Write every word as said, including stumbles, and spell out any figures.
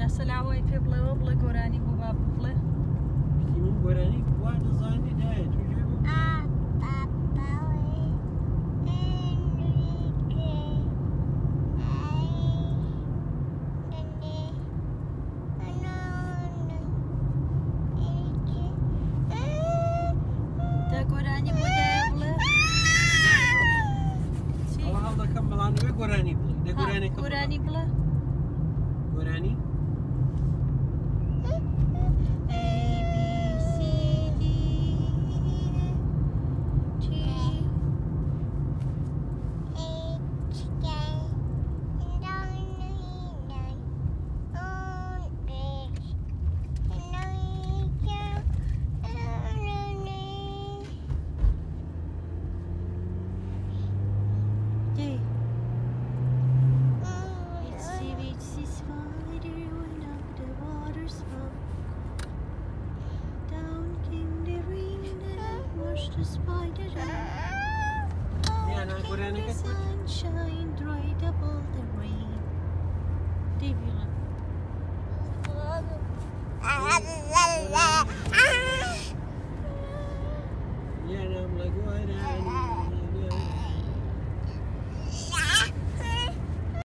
سەلاوای پێ بڵێەوە بڵێ گۆرانی بۆ با بڵێ من گۆرانی وا دەزانی دایە توێ دا گۆرانی بۆ دایە بڵێ ئەوە هەڵدەکەم بەڵانەوەی گۆرانی بڵێ دە گۆرانێکە گۆرانی بڵێ گۆرانی Sunshine dried up all the rain. David. Yeah, I'm like, what?